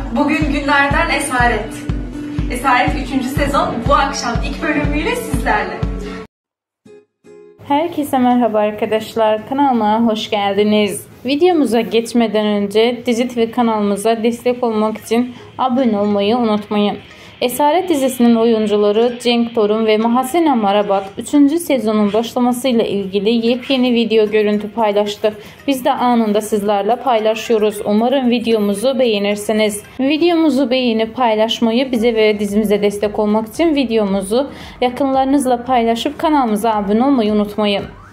Bugün günlerden Esaret. Esaret 3. sezon bu akşam ilk bölümüyle sizlerle. Herkese merhaba arkadaşlar, kanalıma hoş geldiniz. Videomuza geçmeden önce Dizi TV kanalımıza destek olmak için abone olmayı unutmayın. Esaret dizisinin oyuncuları Cenk Torun ve Mahassine Marabat 3. sezonun başlamasıyla ilgili yepyeni video görüntü paylaştı. Biz de anında sizlerle paylaşıyoruz. Umarım videomuzu beğenirsiniz. Videomuzu beğenip paylaşmayı, bize ve dizimize destek olmak için videomuzu yakınlarınızla paylaşıp kanalımıza abone olmayı unutmayın.